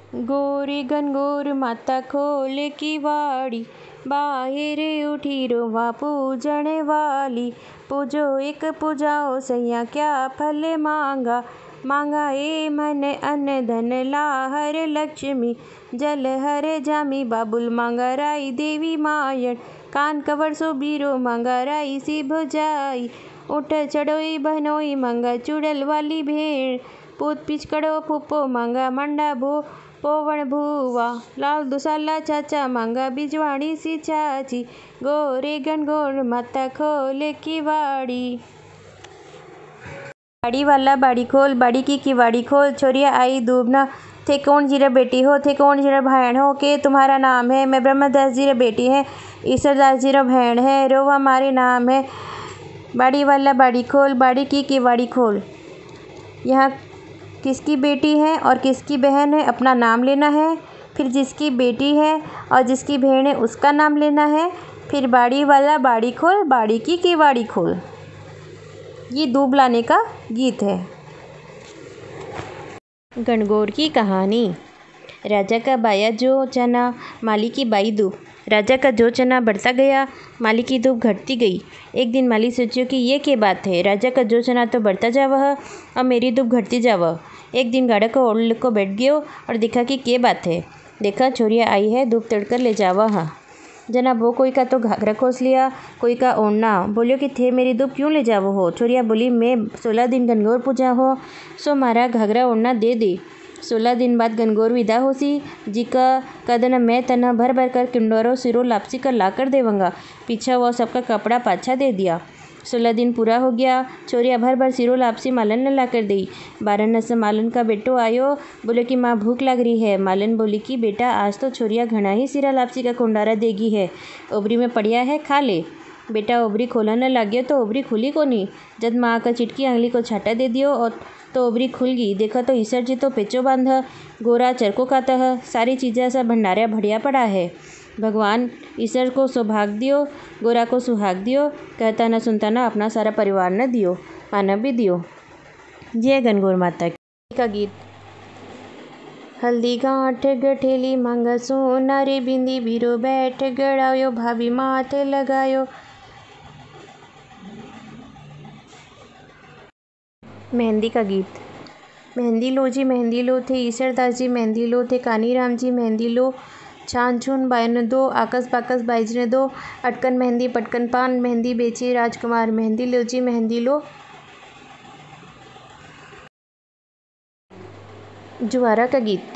गोरी गनगोर माता खोले की वाड़ी, बाहिर उठी रोवा पूजन वाली। पूजो एक पूजाओ सैया क्या फल मांगा, मांगा ए मन अन्न धन लाहर लक्ष्मी। जल हर जामी बाबुल मांगा राई देवी मायन, कान कवर सो बीरो मांगा राई सी भुजाई। उठ चढ़ोई बहनोई मांगा चुड़ैल वाली भेड़, पूत पिचकड़ो फूफो मांगा मंडा भो पोवण भूवा। लाल दुसाला चाचा मांगा बिजवाड़ी सी चाची, गोरे गनगोर माता खोले की वाड़ी। बाड़ी वाला बाड़ी खोल, बाड़ी की किवाड़ी खोल। छोरिया आई दूबना, थे कौन जीरा बेटी हो, थे कौन जीरा भाण हो, के तुम्हारा नाम है। मैं ब्रह्मदास जीरा बेटी है, ईश्वरदास जीरा भैण है, रोवा मारे नाम है। बाड़ी वाला बाड़ी खोल, बाड़ी की किवाड़ी खोल। यहाँ किसकी बेटी है और किसकी बहन है अपना नाम लेना है। फिर जिसकी बेटी है और जिसकी बहन है उसका नाम लेना है। फिर बाड़ी वाला बाड़ी खोल, बाड़ी की किवाड़ी खोल। ये दूब लाने का गीत है। गणगौर की कहानी। राजा का बाया जो चना, माली की बाई दूब। राजा का जो चना बढ़ता गया, माली की दूब घटती गई। एक दिन माली सोचियो कि ये क्या बात है, राजा का जो चना तो बढ़ता जावह और मेरी दूब घटती जावह। एक दिन गाड़ा को ओढ़ को बैठ गयो और देखा कि क्या बात है। देखा छोरिया आई है, दूब तड़कर ले जावह। जना वो कोई का तो घाघरा खोस लिया, कोई का ओढ़ना। बोलियो कि थे मेरी दूब क्यों ले जावो हो। छोरिया बोली मैं 16 दिन गनगौर पूजा हो, सो मारा घाघरा ओढ़ना दे दे। 16 दिन बाद गनगौर विदा होसी, जी का कदन मैं तना भर भर कर किंडोरो सिरो लापसी कर ला कर देवंगा। पीछा वो सबका कपड़ा पाछा दे दिया। 16 दिन पूरा हो गया, छोरिया भर भर सिरो लापसी मालन ने ला कर दी। 12 नस मालन का बेटो आयो, बोले कि माँ भूख लग रही है। मालन बोली कि बेटा आज तो छोरिया घना ही सिरा लापसी का कुंडारा देगी है, ओबरी में पड़िया है खा ले। बेटा ओबरी खोलने लग गया तो ओबरी खुली को नहीं। जब माँ का चिटकी आंगली को छाटा दे दियो और तो ओबरी खुल गई। देखा तो ईसर जी तो पेचो बांध, गोरा चरको खाता है, सारी चीज़ें सब भंडारा बढ़िया पड़ा है। भगवान ईश्वर को सौभाग्य दियो, गोरा को सुहाग दियो, कहता न सुनता ना अपना सारा परिवार न दियो, मानव भी दियो। जय गनगौर माता का गीत। हल्दी गांठ गठेली मांगा सोना रे, बिंदी बीरो बैठ गड़ायो, भाभी माथे लगायो। मेहंदी का गीत। मेहंदी लो जी मेहंदी लो, थे ईश्वरदास जी मेहंदी लो, थे कानीराम जी मेहंदी लो। छान छून बायन दो, आकस बाकस बाइजने दो, अटकन मेहंदी पटकन पान, मेहंदी बेची राजकुमार मेहंदी लो जी मेहंदी लो। जुआरा का गीत।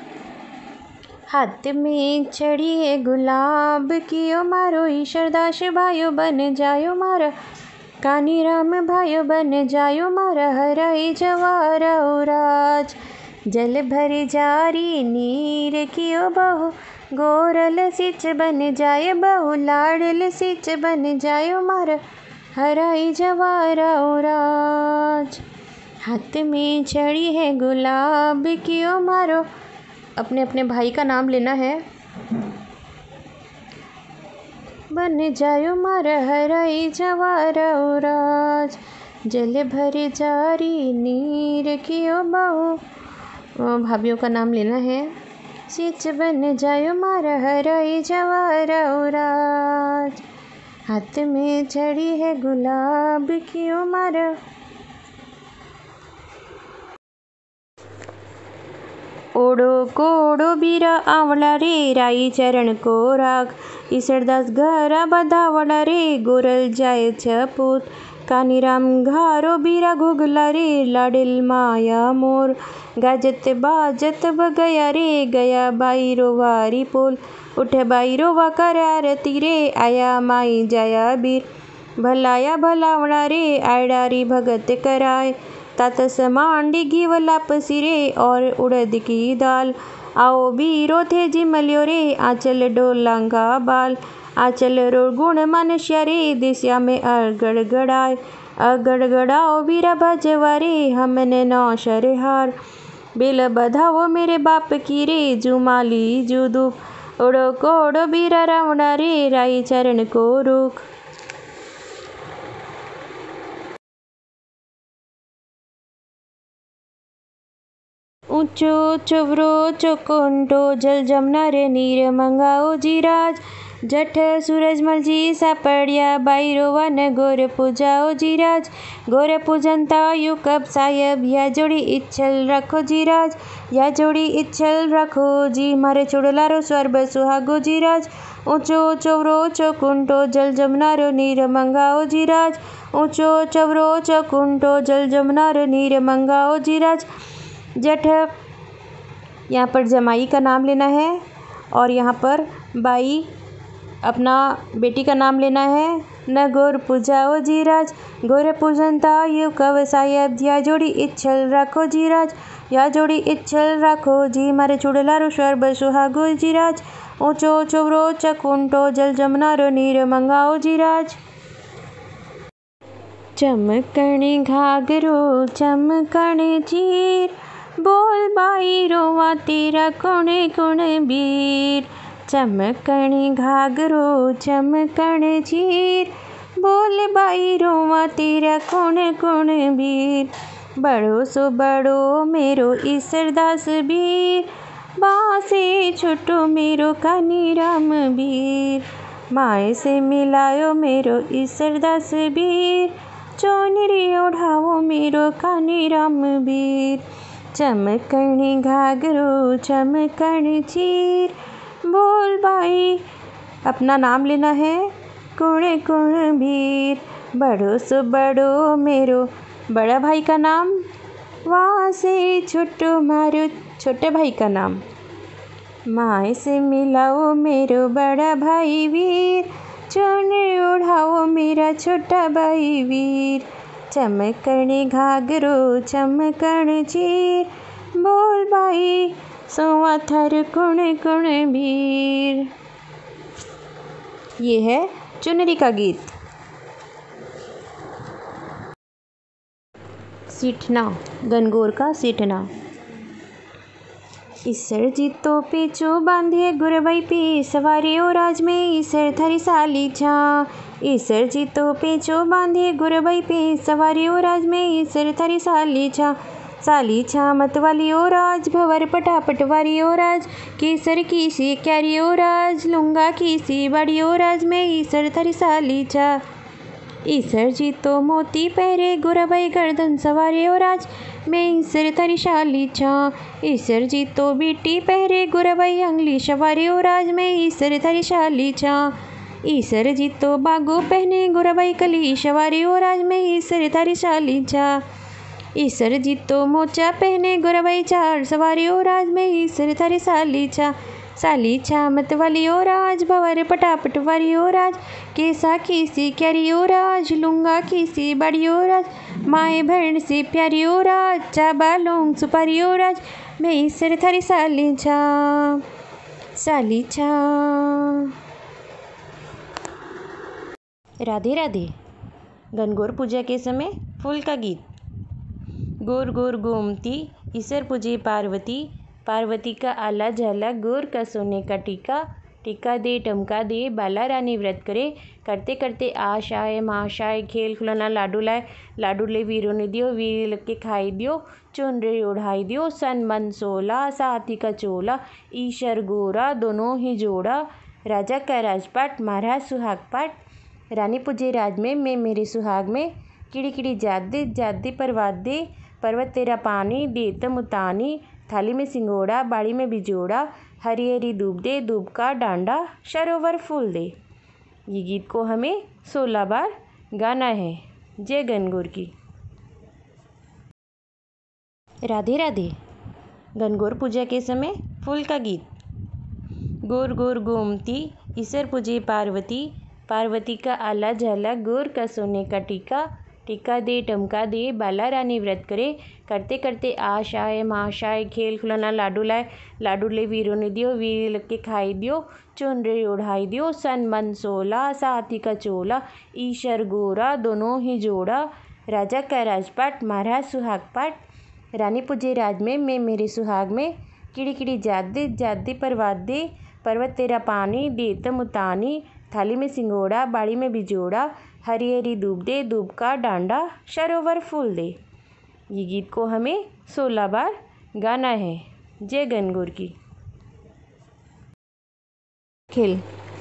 हाथ में छड़ी है गुलाब की, ओ मारो ईश्वरदास भाइयों बन जायो मारा, कानीराम भाइयों बन जायो मारा, हराई जवारा राज। जल भरी जारी नीर कियो बहू, गोरल सिच बन जाए बहू, लाडल सिच बन जायो मारा, हराई जवारा राज। हाथ में छड़ी है गुलाब की, ओ मारो। अपने अपने भाई का नाम लेना है। बन जायो मारा, हराई जवारा राज। जल भरे जारी नीर कियो बहू, भाभीियों का नाम लेना है। सिच बन जायो मारा, हराई जवारा राज। हाथ में छड़ी है गुलाब की, ओ मारा। ओढ़ो कोड़ो बीरा आवला रे, राई चरण को राग। ईश्वरदास घरा बधावला रे, गोरल जाए छपूत। कानीराम घारो बीरा घुगला रे, लाडिल माया मोर। गाजत बाजत बगया रे, गया बाईरो वारी पोल। उठे बाईरो वा कर आरती रे, आया माई जाया बीर। भलाया भलावणा रे, आयडारी भगत कराय। तातस मांडी घीव लापसी रे, और उड़द की दाल। आओ बीरो थे जिमलियो रे, आंचल डोलांगा बाल। आंचल रो गुण मनुष्य रे, दिशा में अगड़ गड़ाए। अगड़ गड़ाओ बीरा भजवा रे, हमने नौशर हार। बेल बधाओ मेरे बाप की रे, जुमाली जुदू। उड़ो कोड़ो बीरा रावणा रे, राई चरण को रुख। ऊंचो चुवरो चौकुंटो जल जमुना रे नीर मंगाओ जी राज। जठ सूरजमल जी सापड़िया बाई रोवा न गोर पूजाओ जी राज। गोर पूजनता यु कब साहेब या जोड़ी इच्छल रखो जी राज। या जोड़ी इच्छल रखो जी मारे चुड़लारो स्वर्ब सुहागो जी राज। ऊंचो चौरो चौकुंटो जल जमुना रो नीर मंगाओ जी राज। ऊंचो चौरो चौकुंटो जल जमुना रो नीर मंगाओ जी राज। जठ यहाँ पर जमाई का नाम लेना है और यहाँ पर बाई अपना बेटी का नाम लेना है। न गोर पूजाओ जी राज। गोर पूजनता यु कव साहेब या जोड़ी इच्छल रखो जी राज। या जोड़ी इच्छल रखो जी मारे चुड़लारो स्वर्ब सुहागो जी राज। ऊंचो चौरो चकुंटो जल जमुना रो नीर मंगाओ जी राज। चमकण घाघरो चमकण चीर बोल बाई रोवा तेरा कुण कुण बीर। चमकण घाघरो चमकण चीर बोल बाई रोवा तेरा कुण कुण बीर। बड़ो सो बड़ो मेरो ईसरदास बीर बासे छोटो मेरो कानी राम बीर। माए से मिलायो मेरो ईसरदास बीर चोनरी ओढ़ाओ मेरो कानी राम बीर। चमकण घाघरो चमकण चीर बोल बाई अपना नाम लेना है कुण कुण बीर। बड़ो सो बड़ो मेरो बड़ा भाई का नाम वहाँ से छोटो मारो छोटे भाई का नाम। माए से मिलाओ मेरो बड़ा भाई वीर चुनरी ओढ़ाओ मेरा छोटा भाई वीर। चमकण घाघरो चमकण चीर बोल बाई सोवा थर कुण कुण बीर। ये है चुनरी का गीत। सीठना गनगौर का सीठना। ईसर जीतो पेचो बांधे गुरबई पे सवारी ओ राज में ईसर थरी साली छा। ईसर जीतो पेचो बांधे गुरबई पे सवारी ओ राज में ईसर थरी साली छा। साली छा मतवाली ओ राज भवर पटा पटवारी ओ राज। केसर की सी क्यारी ओ राज लुंगा की सी बड़ी ओ राज में ईसर थरी साली छा। ईसर जीतो मोती पहरे गुरबई गर्दन सवारी ओ राज में ईसर थरी शाली छा। ईसर जीतो बीटी पहरे गुरबई अंगली सवारी ओ राज में ईसर थरी शाली छा। ईसर जीतो बागो पहने गुरबई कली सवारी ओ राज में ईसर थरी शाली छा। ईसर जीतो मोचा पहने गुरबई चार सवारी ओ राज में ईसर थरी साली छा। साली छा मतवाली ओ राज भवर पटा पटवारी ओ राज। केसा की सी क्यारी ओ राज लुंगा की सी बड़ी ओ राज। माए भरण से प्यारी ओ राज चाबा लौंग सुपारी ओ राज में ईसर थरी साली छा। साली छा। राधे राधे। गनगौर पूजा के समय फूल का गीत। गोर गोर गोमती ईसर पूजे पार्वती। पार्वती का आला झाला गोर का सोने का टीका। टीका दे टमका दे बाला रानी व्रत करे। करते करते आश आए माश आए खेल खुलाना लाडू लाए। लाडू ले वीरों ने दियो वीर लग के खाई दियो। चुनरी ओढ़ाई दियो सन मन 16 साथी का चोला। ईशर गोरा दोनों ही जोड़ा। राजा का राजपाट महाराज सुहाग पाट। रानी पूजे राज में मैं मेरे सुहाग में। किड़ी किड़ी जात दे परवाद दे पर्वत तेरा पानी देत मुतानी। थाली में सिंगोड़ा बाड़ी में बिजोड़ा। हरी हरी दूब दे दूब का डांडा सरोवर फूल दे। ये गीत को हमें 16 बार गाना है। जय गनगौर की। राधे राधे। गनगौर पूजा के समय फूल का गीत। गोर गोर गोमती ईसर पूजे पार्वती। पार्वती का आला झाला गोर का सोने का टीका। टीका दे टमका दे बाला रानी व्रत करे। करते करते आश आए माश आए खेल खुलाना लाडू लाए। लाडू ले वीरों ने दियो वीर लग के खाई दियो। चुनरी ओढ़ाई दियो सन मन 16 साथी का चोला। ईशर गोरा दोनों ही जोड़ा। राजा का राजपाट महाराज सुहाग पाट। रानी पूजे राज में मैं मेरे सुहाग में। किड़ी किड़ी जात दे परवाद दे पर्वत तेरा पानी देत मुतानी। थाली में सिंगोड़ा बाड़ी में बिजोड़ा। हरी हरी दूब दे दूब का डांडा सरोवर फूल दे। ये गीत को हमें 16 बार गाना है जय गणगौर की। खेल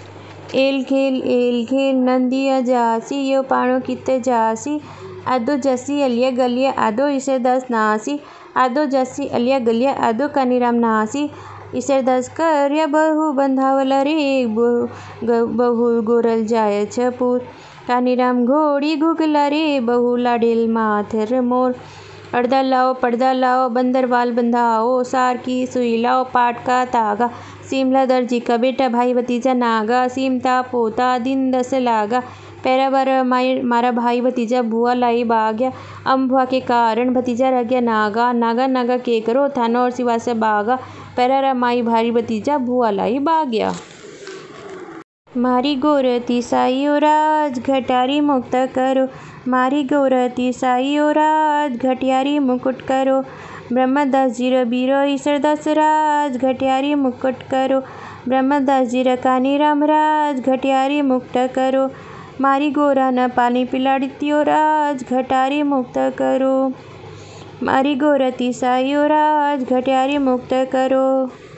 एल खेल नंदिया जासी यो पाणो किते जासी आदो जसी अलिया गलिया आदो इसे 10 नासी आदो जसी अलिया गलिया आदो कानीराम नासी इसे 10 कर बहु बंधावल रे बहु गोरल जाय छपूर कानीराम घोड़ी घुगला रे बहु लाडेल माथर मोर अर्धा लाओ पर्दा लाओ बंदरवाल बंधाओ सार की सुई लाओ पाट का तागा सीमला दर्जी का बेटा भाई भतीजा नागा सीमता पोता दिन 10 लागा पैरा बार मारा भाई भतीजा बुआ लाई बाग्या अम्बुआ के कारण भतीजा रह गया नागा नागा नागा के करो थाना और सिवा से बागा पैरा माई भाई भतीजा बुआ लाई बाग्या। मारी गोरती साइयो राज घटारी मुक्त करो मारी गोरती साइयो राज घटियारी मुकुट करो ब्रह्मदास जी बीरो ईसर दस राज घटियारी मुकुट करो ब्रह्मदास जी कानीराम राज घटियारी मुक्त करो मारी गोरा न पानी पिलाड़ित्यो राज घटारी मुक्त करो मारी गोरती साइयो राज घटियारी मुक्त करो।